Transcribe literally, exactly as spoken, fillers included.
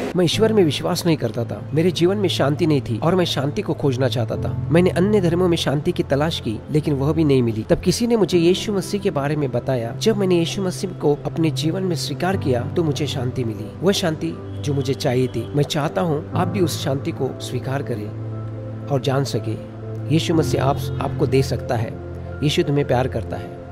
मैं ईश्वर में विश्वास नहीं करता था, मेरे जीवन में शांति नहीं थी और मैं शांति को खोजना चाहता था। मैंने अन्य धर्मों में शांति की तलाश की, लेकिन वह भी नहीं मिली। तब किसी ने मुझे यीशु मसीह के बारे में बताया। जब मैंने यीशु मसीह को अपने जीवन में स्वीकार किया तो मुझे शांति मिली, वह शांति जो मुझे चाहिए थी। मैं चाहता हूँ आप भी उस शांति को स्वीकार करें और जान सके यीशु मसीह आप आपको दे सकता है। यीशु तुम्हें प्यार करता है।